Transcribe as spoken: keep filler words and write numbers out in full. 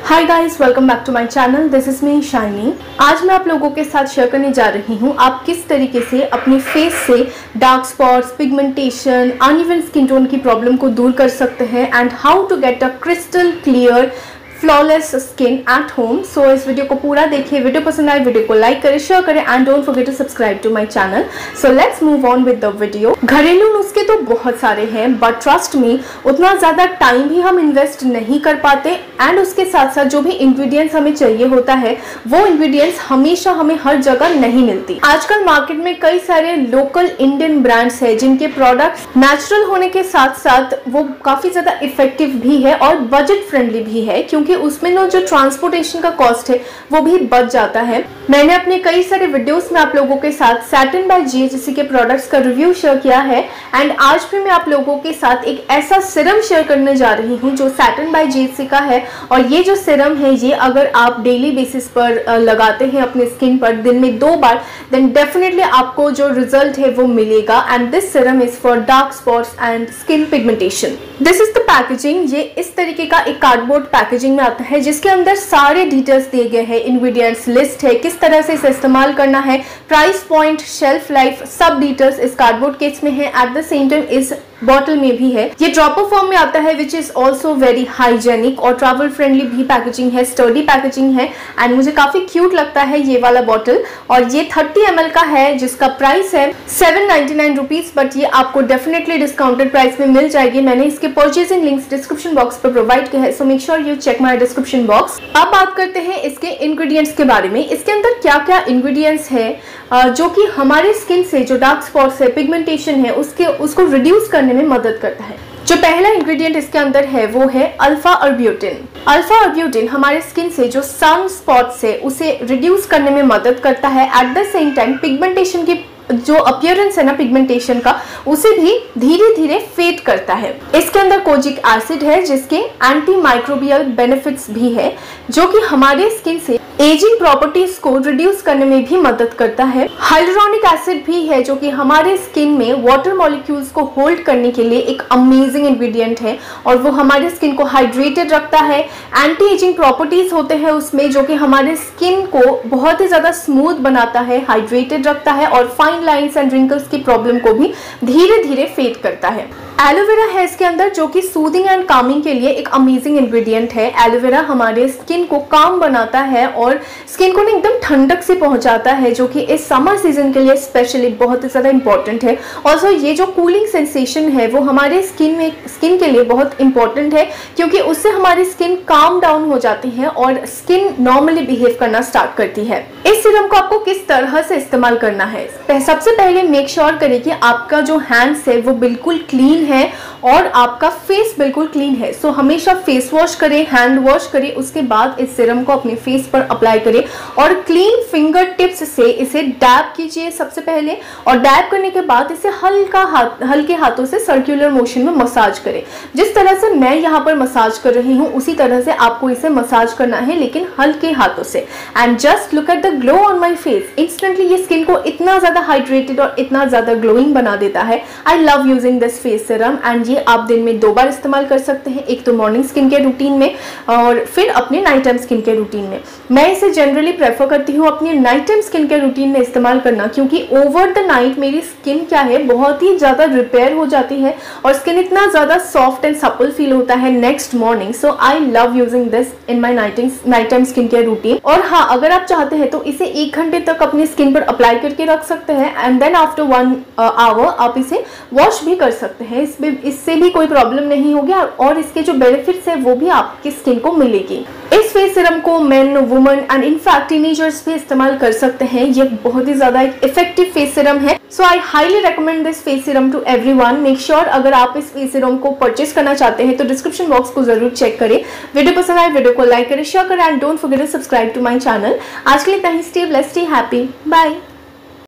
Hi guys, welcome back to my channel. This is me Shiny. आज मैं आप लोगों के साथ शेयर करने जा रही हूँ आप किस तरीके से अपने फेस से dark spots, pigmentation, uneven skin tone की प्रॉब्लम को दूर कर सकते हैं and how to get a crystal clear flawless skin at home. So इस वीडियो को पूरा देखिए। वीडियो पसंद आए वीडियो को लाइक करें, शेयर करें and don't forget to subscribe to my channel. So let's move on with the video. घरेलू नुस्खे तो बहुत सारे हैं, बट ट्रस्ट मी उतना ज़्यादा टाइम भी हम इन्वेस्ट नहीं कर पाते एंड उसके साथ साथ जो भी इंग्रेडिएंट्स हमें चाहिए होता है वो इंग्रेडिएंट्स हमेशा हमें हर जगह नहीं मिलती। आजकल मार्केट में कई सारे लोकल इंडियन ब्रांड्स हैं जिनके प्रोडक्ट्स नेचुरल होने के साथ साथ वो काफ़ी ज़्यादा इफेक्टिव भी है और बजट फ्रेंडली भी है, क्योंकि उसमें ना जो ट्रांसपोर्टेशन का कॉस्ट है वो भी बच जाता है। मैंने अपने कई सारे वीडियोस में आप लोगों के साथ सैटिन बाय जीएचसी के प्रोडक्ट्स का रिव्यू शेयर किया है एंड आज भी मैं आप लोगों के साथ एक ऐसा सिरम शेयर करने जा रही हूँ जो सैटिन बाय जीएचसी का है। और ये जो सिरम है ये अगर आप डेली बेसिस पर लगाते हैं अपने स्किन पर दिन में दो बार, देन डेफिनेटली आपको जो रिजल्ट है वो मिलेगा। And this serum is for dark spots and skin pigmentation. This is the packaging. ये इस तरीके का एक कार्डबोर्ड पैकेजिंग में आता है जिसके अंदर सारे डिटेल्स दिए गए हैं, इंग्रेडिएंट्स लिस्ट है, किस तरह से इसे इस्तेमाल करना है, प्राइस पॉइंट, शेल्फ लाइफ, सब डिटेल्स इस कार्डबोर्ड केस में है। एट द सेम टाइम इस बॉटल में भी है। ये ड्रॉपर फॉर्म में आता है which is also very hygienic और ट्रैवल फ्रेंडली भी पैकेजिंग है, स्टर्डी पैकेजिंग है एंड मुझे काफी क्यूट लगता है ये वाला बॉटल। और ये थर्टी एम एल का है जिसका प्राइस है seven ninety nine rupees, but ये आपको डेफिनेटली डिस्काउंटेड प्राइस में मिल जाएगी। मैंने इसके परचेजिंग लिंक्स डिस्क्रिप्शन बॉक्स पर प्रोवाइड किया है, so make sure you check my description box. अब बात करते हैं इसके इंग्रेडिएंट्स के बारे में। इसके अंदर क्या क्या इंग्रेडिएंट्स है जो कि हमारे स्किन से जो डार्क स्पॉट्स है, पिगमेंटेशन है, उसके उसको रिड्यूस करने में मदद करता है। जो पहला इंग्रेडिएंट इसके अंदर है वो है अल्फा अर्ब्यूटिन। अल्फा अर्ब्यूटिन हमारे स्किन से जो सन स्पॉट्स है उसे रिड्यूस करने में मदद करता है। At the same time pigmentation की जो अपीयरेंस है ना पिगमेंटेशन का, उसे भी धीरे धीरे फेड करता है। इसके अंदर कोजिक एसिड है जिसके एंटी माइक्रोबियल बेनिफिट्स भी है जो कि हमारे स्किन से एजिंग प्रॉपर्टीज को रिड्यूस करने में भी मदद करता है। हाइलुरोनिक एसिड भी है जो कि हमारे स्किन में वाटर मॉलिक्यूल्स को होल्ड करने के लिए एक अमेजिंग इंग्रेडिएंट है और वो हमारे स्किन को हाइड्रेटेड रखता है। एंटी एजिंग प्रॉपर्टीज होते हैं उसमें जो कि हमारे स्किन को बहुत ही ज्यादा स्मूथ बनाता है, हाइड्रेटेड रखता है और फाइन लाइंस एंड रिंकल्स की प्रॉब्लम को भी धीरे धीरे फेड करता है। एलोवेरा है इसके अंदर जो कि सूदिंग एंड कामिंग के लिए एक अमेजिंग इंग्रेडिएंट है। एलोवेरा हमारे स्किन को काम बनाता है और स्किन को एकदम ठंडक से पहुंचाता है जो कि इस समर सीजन के लिए स्पेशली बहुत ही ज़्यादा इंपॉर्टेंट है। ऑल्सो ये जो कूलिंग सेंसेशन है वो हमारे स्किन में स्किन के लिए बहुत इंपॉर्टेंट है क्योंकि उससे हमारी स्किन काम डाउन हो जाती है और स्किन नॉर्मली बिहेव करना स्टार्ट करती है। इस सीरम को आपको किस तरह से इस्तेमाल करना है, सबसे पहले मेक श्योर करें कि आपका जो हैंड्स है वो बिल्कुल क्लीन है और आपका फेस बिल्कुल क्लीन है। सो हमेशा फेस वॉश करें, हैंड वॉश करें, उसके बाद इस सीरम को अपने फेस पर अप्लाई करें और क्लीन फिंगर टिप्स से इसे डैब कीजिए सबसे पहले। और डैब करने के बाद इसे हल्का हाथ हल्के हाथों से सर्कुलर मोशन में मसाज करें। जिस तरह से मैं यहाँ पर मसाज कर रही हूँ उसी तरह से आपको इसे मसाज करना है, लेकिन हल्के हाथों से। And just look at the glow on my face. Instantly ये स्किन को इतना ज्यादा हाइड्रेटेड और इतना ज्यादा ग्लोइंग बना देता है। I love using this face serum and ये आप दिन में दो बार इस्तेमाल कर सकते हैं, एक तो मॉर्निंग स्किन केयर रूटीन में और फिर अपने night time skin care routine में। मैं इसे जनरली प्रेफर करती हूँ अपने night time skin care routine में इस्तेमाल करना, क्योंकि ओवर द नाइट मेरी स्किन क्या है बहुत ही ज्यादा रिपेयर हो जाती है और स्किन इतना ज्यादा सॉफ्ट एंड सपल फील होता है next morning. So I love using this in my night night time skin care routine. और हाँ, अगर आप चाहते हैं तो इसे एक घंटे तक अपनी स्किन पर अप्लाई करके रख सकते हैं and then after one hour आप इसे वॉश भी कर सकते हैं। इसमें इससे भी कोई प्रॉब्लम नहीं होगी और इसके जो बेनिफिट्स है वो भी आपकी स्किन को मिलेगी। इस फेस सीरम को men, women and in fact teenagers भी इस्तेमाल कर सकते हैं। ये बहुत ही ज्यादा एक इफेक्टिव फेस सीरम है। So I highly recommend this face serum to everyone. Make sure अगर आप इस फेस सीरम को परचेस करना चाहते हैं तो डिस्क्रिप्शन बॉक्स को जरूर चेक करें। वीडियो पसंद आए वीडियो को लाइक करें, शेयर करें and don't forget to subscribe to my channel. आज के लिए इतना ही। Stay blessed, stay happy, bye.